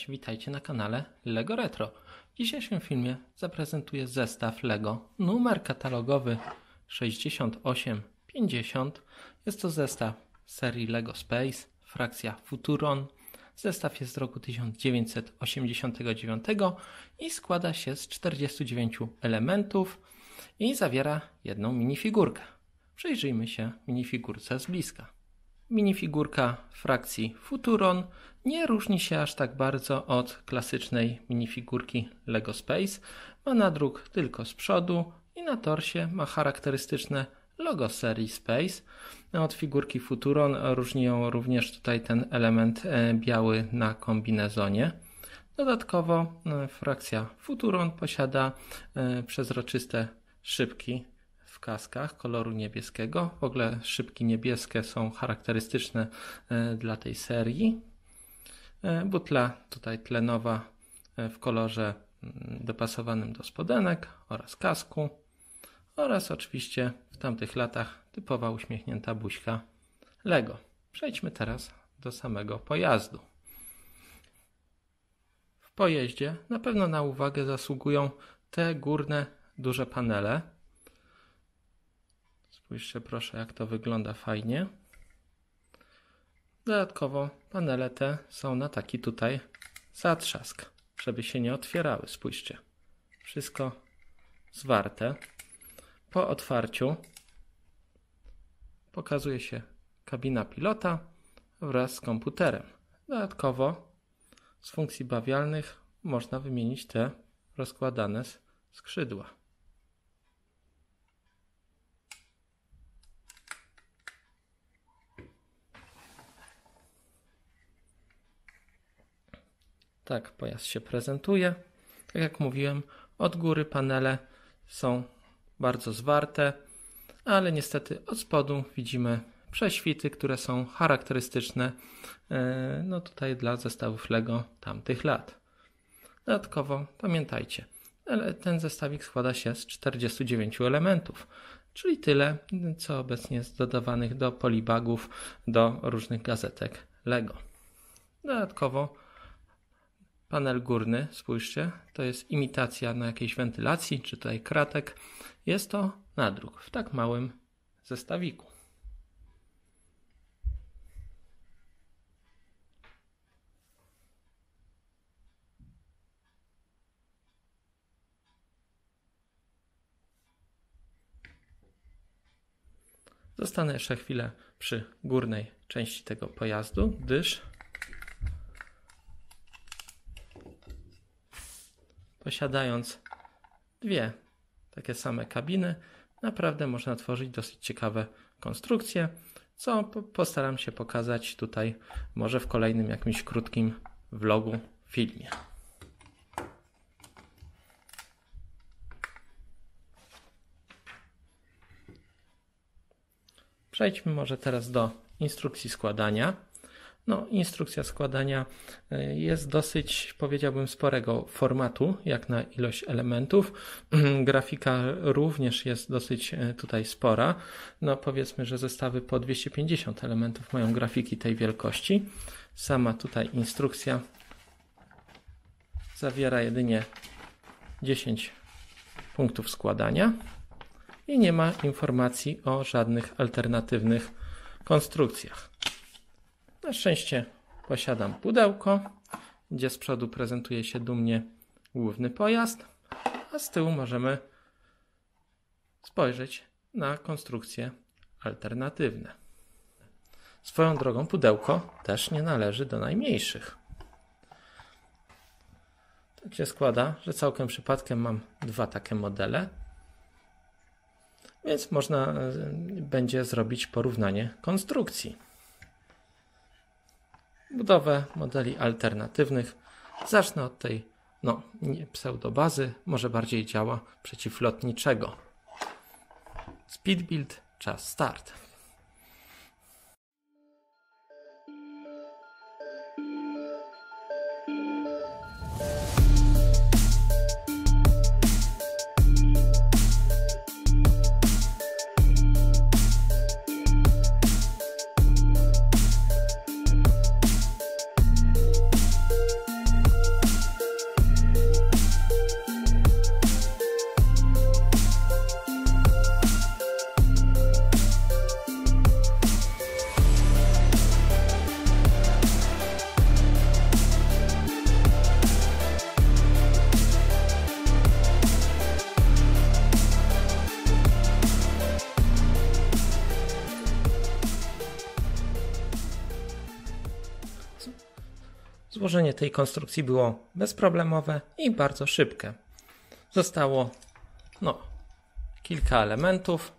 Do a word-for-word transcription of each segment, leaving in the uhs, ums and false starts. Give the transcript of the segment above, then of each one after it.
Cześć, witajcie na kanale LEGO Retro. W dzisiejszym filmie zaprezentuję zestaw LEGO numer katalogowy sześćdziesiąt osiem pięćdziesiąt. Jest to zestaw serii LEGO Space, frakcja Futuron. Zestaw jest z roku tysiąc dziewięćset osiemdziesiątego dziewiątego i składa się z czterdziestu dziewięciu elementów i zawiera jedną minifigurkę. Przyjrzyjmy się minifigurce z bliska. Minifigurka frakcji Futuron nie różni się aż tak bardzo od klasycznej minifigurki LEGO Space. Ma nadruk tylko z przodu i na torsie ma charakterystyczne logo serii Space. Od figurki Futuron różni ją również tutaj ten element biały na kombinezonie. Dodatkowo frakcja Futuron posiada przezroczyste szybki w kaskach koloru niebieskiego. W ogóle szybki niebieskie są charakterystyczne dla tej serii. Butla tutaj tlenowa w kolorze dopasowanym do spodenek oraz kasku. Oraz oczywiście w tamtych latach typowa uśmiechnięta buźka LEGO. Przejdźmy teraz do samego pojazdu. W pojeździe na pewno na uwagę zasługują te górne duże panele. Spójrzcie proszę, jak to wygląda fajnie. Dodatkowo panele te są na taki tutaj zatrzask, żeby się nie otwierały. Spójrzcie, wszystko zwarte. Po otwarciu pokazuje się kabina pilota wraz z komputerem. Dodatkowo z funkcji bawialnych można wymienić te rozkładane skrzydła. Tak pojazd się prezentuje. Tak jak mówiłem, od góry panele są bardzo zwarte, ale niestety od spodu widzimy prześwity, które są charakterystyczne no tutaj dla zestawów LEGO tamtych lat. Dodatkowo pamiętajcie, ten zestawik składa się z czterdziestu dziewięciu elementów, czyli tyle, co obecnie jest dodawanych do polibagów, do różnych gazetek LEGO. Dodatkowo panel górny, spójrzcie, to jest imitacja na jakiejś wentylacji, czy tutaj kratek. Jest to nadruk w tak małym zestawiku. Zostanę jeszcze chwilę przy górnej części tego pojazdu, gdyż posiadając dwie takie same kabiny, naprawdę można tworzyć dosyć ciekawe konstrukcje, co postaram się pokazać tutaj może w kolejnym jakimś krótkim vlogu, filmie. Przejdźmy może teraz do instrukcji składania. No, instrukcja składania jest dosyć, powiedziałbym, sporego formatu, jak na ilość elementów. Grafika również jest dosyć tutaj spora. No, powiedzmy, że zestawy po dwieście pięćdziesiąt elementów mają grafiki tej wielkości. Sama tutaj instrukcja zawiera jedynie dziesięć punktów składania i nie ma informacji o żadnych alternatywnych konstrukcjach. Na szczęście posiadam pudełko, gdzie z przodu prezentuje się dumnie główny pojazd, a z tyłu możemy spojrzeć na konstrukcje alternatywne. Swoją drogą pudełko też nie należy do najmniejszych. Tak się składa, że całkiem przypadkiem mam dwa takie modele, więc można będzie zrobić porównanie konstrukcji. Budowę modeli alternatywnych zacznę od tej no, nie pseudobazy, może bardziej działa przeciwlotniczego. Speed build, czas start. Złożenie tej konstrukcji było bezproblemowe i bardzo szybkie. Zostało no, kilka elementów.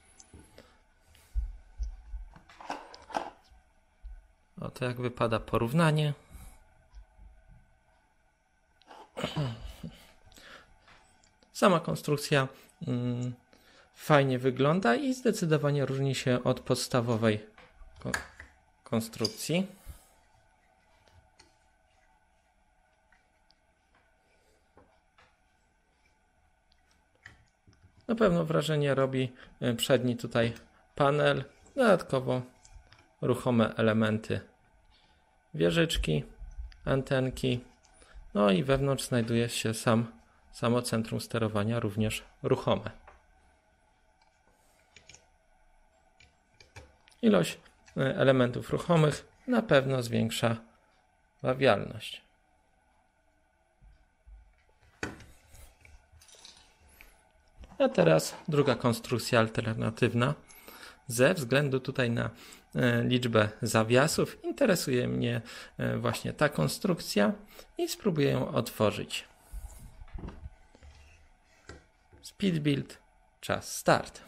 Oto jak wypada porównanie. Sama konstrukcja mm, fajnie wygląda i zdecydowanie różni się od podstawowej ko konstrukcji. Na pewno wrażenie robi przedni tutaj panel, dodatkowo ruchome elementy, wieżyczki, antenki, no i wewnątrz znajduje się sam, samo centrum sterowania, również ruchome. Ilość elementów ruchomych na pewno zwiększa bawialność. A teraz druga konstrukcja alternatywna. Ze względu tutaj na e, liczbę zawiasów interesuje mnie e, właśnie ta konstrukcja i spróbuję ją otworzyć. Speed build, czas start.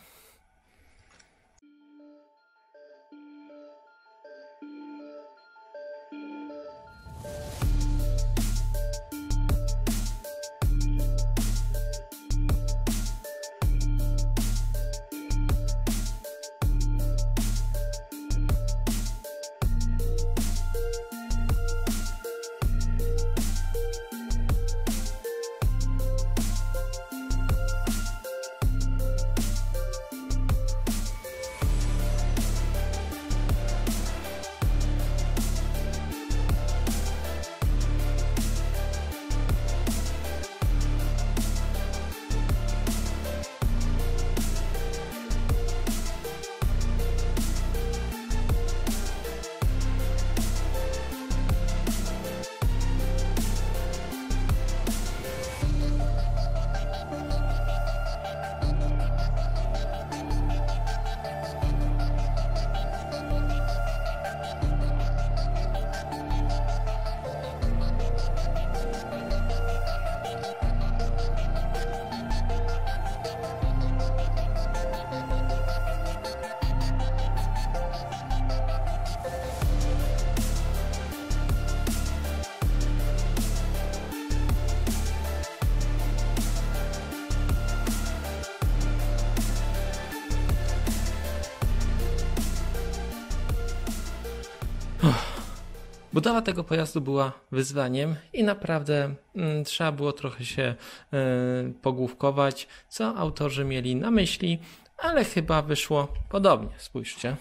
Budowa tego pojazdu była wyzwaniem i naprawdę mm, trzeba było trochę się y, pogłówkować, co autorzy mieli na myśli, ale chyba wyszło podobnie. Spójrzcie.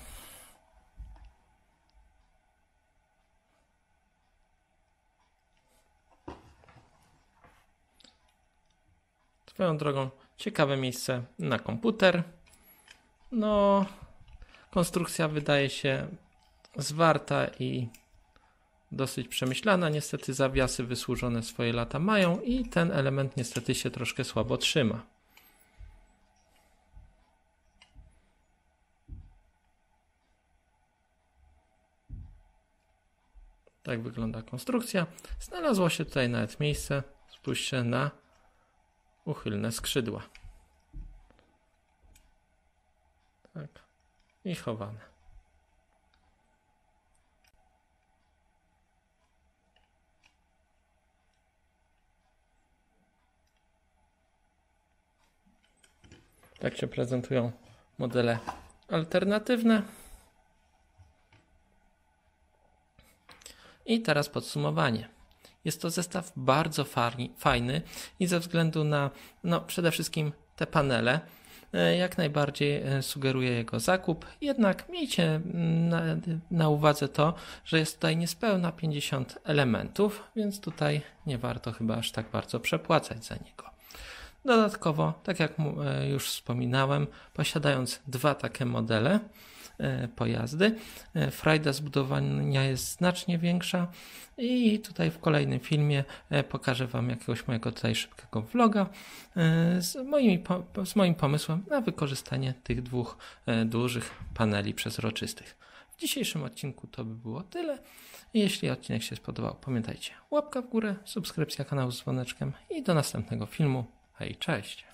Swoją drogą ciekawe miejsce na komputer. No, konstrukcja wydaje się zwarta i dosyć przemyślana. Niestety zawiasy wysłużone swoje lata mają i ten element niestety się troszkę słabo trzyma. Tak wygląda konstrukcja. Znalazło się tutaj nawet miejsce, spójrzcie, na uchylne skrzydła. Tak. I chowane. Tak się prezentują modele alternatywne. I teraz podsumowanie. Jest to zestaw bardzo fajny i ze względu na no, przede wszystkim te panele jak najbardziej sugeruje jego zakup. Jednak miejcie na, na uwadze to, że jest tutaj niespełna pięćdziesiąt elementów, więc tutaj nie warto chyba aż tak bardzo przepłacać za niego. Dodatkowo, tak jak już wspominałem, posiadając dwa takie modele pojazdy, frajda zbudowania jest znacznie większa i tutaj w kolejnym filmie pokażę Wam jakiegoś mojego tutaj szybkiego vloga z, moimi, z moim pomysłem na wykorzystanie tych dwóch dużych paneli przezroczystych. W W dzisiejszym odcinku to by było tyle. Jeśli odcinek się spodobał, pamiętajcie, łapka w górę, subskrypcja kanału z dzwoneczkiem i do następnego filmu. Hej, cześć!